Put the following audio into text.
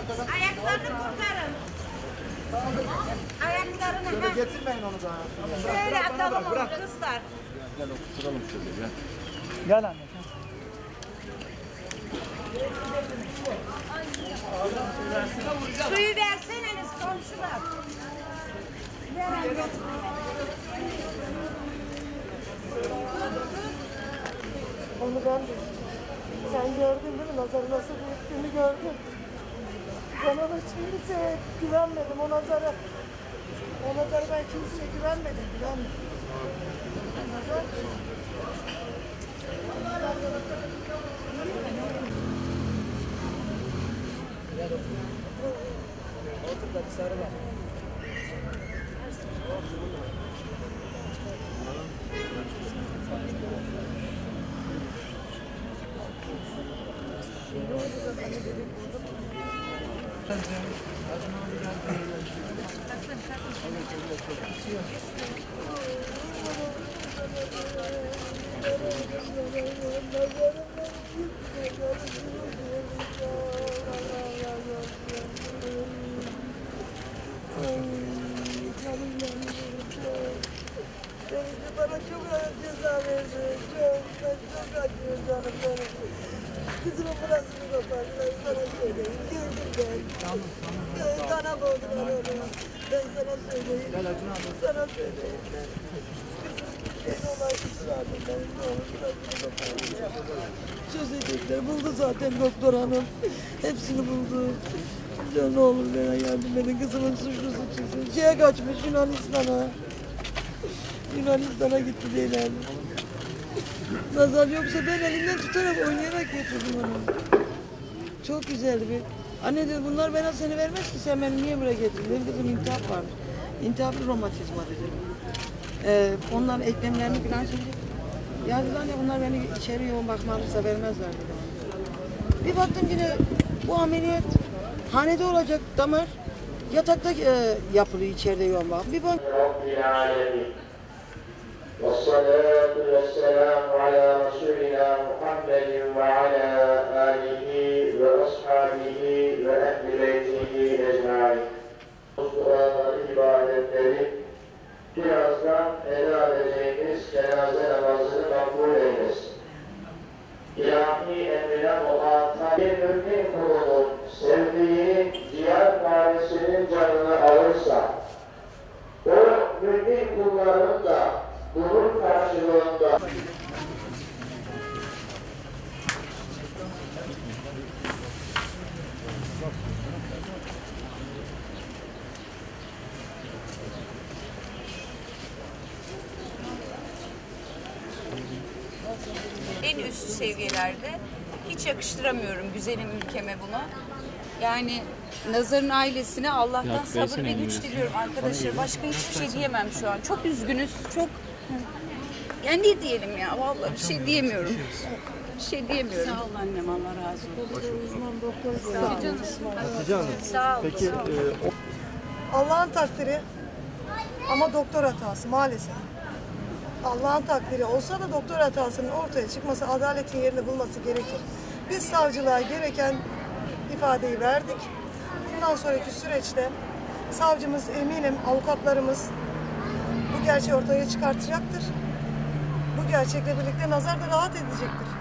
Ayaklarını kurtarın. Ayaklarını. Şöyle getirmeyin onu da. Şöyle atalım onu kızlar. Gel oturalım şöyle gel. Gel anne. Suyu verseniz komşular. Ver anne. Onu ben de. Sen gördün değil mi? Nazarı nasıl büyüttüğünü gördün. Ben ona kimseye güvenmedim. O nazara ben kimseye güvenmedim. Nazar. Otur da bir sarı ver. Bana çok ağır ceza verdi. Çok acıyor canım benim. Kızımın burasını kopardılar. Sana söyleyeyim. Gördüm ben. Kana boğdular onu. Ben sana söyleyeyim. Sana söyleyeyim. En olay ısrardım ben. Ne olur burasını kopardılar. Çözecekler. Buldu zaten doktor hanım. Hepsini buldu. Ya ne olur bana yardım edin. Kızımın suçlusu çıksın. Şeye kaçmış Yunanistan'a. Yunanistan'a gitti diyorlar. Nazar yoksa ben elinden tutarak oynayarak getirdim onu. Çok güzeldi bir. Anne dedi bunlar bana seni vermez ki sen beni niye buraya getirdin? Benim kızım intihap varmış. İntihaplı romatizma dedi. Onların eklemlerini falan şimdi. Ya dedi anne bunlar beni içeri yoğun bakmalıysa vermezler dedi. Bir baktım yine bu ameliyat hanede olacak damar yatakta yapılıyor içeride yoğun bakım. Bir bak. والصلاة والسلام على رسولنا محمد وعلى آله وأصحابه وأهل بيته أجمعين. Kur'an'ın ibadetleri birazdan eda edeceğimiz cenaze namazını makbul eylesin. İlahi emrine muhatap bir mümin kulunun sevdiği ciğer tanesinin canını alırsa o mümin kulların da bunun karşılığında en üst seviyelerde hiç yakıştıramıyorum güzelim ülkeme bunu. Yani Nazar'ın ailesine Allah'tan sabır ve güç diliyorum arkadaşlar. Başka hiçbir şey diyemem şu an. Çok üzgünüz, çok... Yani ne diyelim ya, vallahi bir şey diyemiyorum. Bir şey diyemiyorum. Sağ ol annem, Allah razı olsun. Sağ ol. Peki Allah'ın takdiri ama doktor hatası maalesef. Allah'ın takdiri olsa da doktor hatasının ortaya çıkması, adaletin yerini bulması gerekir. Biz savcılığa gereken ifadeyi verdik. Bundan sonraki süreçte savcımız eminim, avukatlarımız bu gerçeği ortaya çıkartacaktır. Bu gerçekle birlikte Nazar da rahat edecektir.